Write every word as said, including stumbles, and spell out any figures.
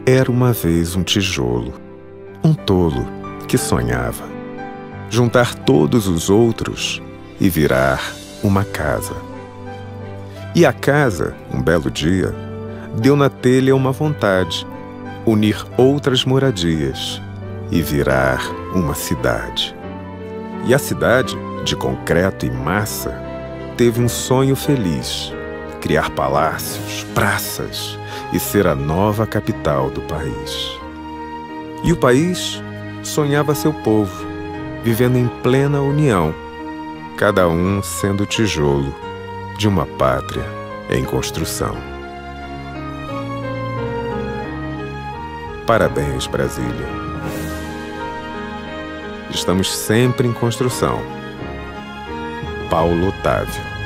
Era uma vez um tijolo, um tolo que sonhava juntar todos os outros e virar uma casa. E a casa, um belo dia, deu na telha uma vontade, unir outras moradias e virar uma cidade. E a cidade, de concreto e massa, teve um sonho feliz: criar palácios, praças e ser a nova capital do país. E o país sonhava seu povo, vivendo em plena união, cada um sendo tijolo de uma pátria em construção. Parabéns, Brasília. Estamos sempre em construção. Paulo Otávio.